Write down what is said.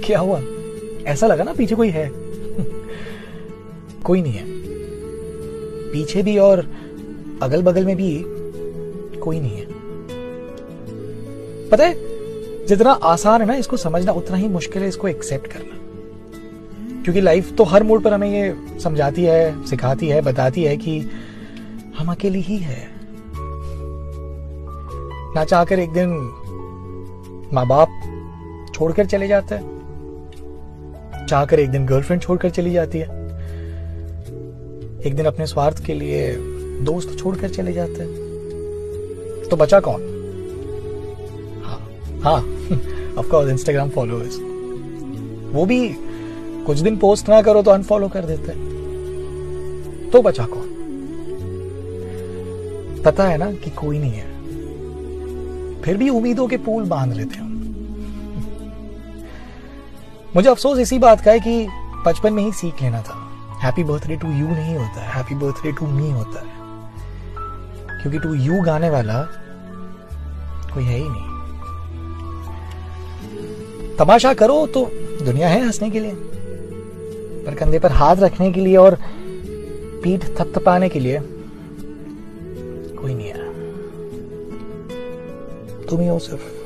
क्या हुआ? ऐसा लगा ना पीछे कोई है? कोई नहीं है पीछे भी, और अगल बगल में भी कोई नहीं है। पता है, जितना आसान है ना इसको समझना, उतना ही मुश्किल है इसको एक्सेप्ट करना। क्योंकि लाइफ तो हर मोड़ पर हमें ये समझाती है, सिखाती है, बताती है कि हम अकेले ही है। ना चाहकर एक दिन माँ बाप छोड़कर चले जाते हैं, चाहकर एक दिन गर्लफ्रेंड छोड़कर चली जाती है, एक दिन अपने स्वार्थ के लिए दोस्त छोड़कर चले जाते हैं। तो बचा कौन? हाँ ऑफ कोर्स इंस्टाग्राम फॉलोअर्स। वो भी कुछ दिन पोस्ट ना करो तो अनफॉलो कर देते हैं। तो बचा कौन? पता है ना कि कोई नहीं है, फिर भी उम्मीदों के पुल बांध लेते हम। मुझे अफसोस इसी बात का है कि बचपन में ही सीख लेना था। हैप्पी बर्थडे टू यू नहीं होता है, हैप्पी बर्थडे टू मी होता है। क्योंकि टू यू गाने वाला कोई है ही नहीं। तमाशा करो तो दुनिया है हंसने के लिए, पर कंधे पर हाथ रखने के लिए और पीठ थपथपाने के लिए कोई नहीं है। तुम ही हो सिर्फ।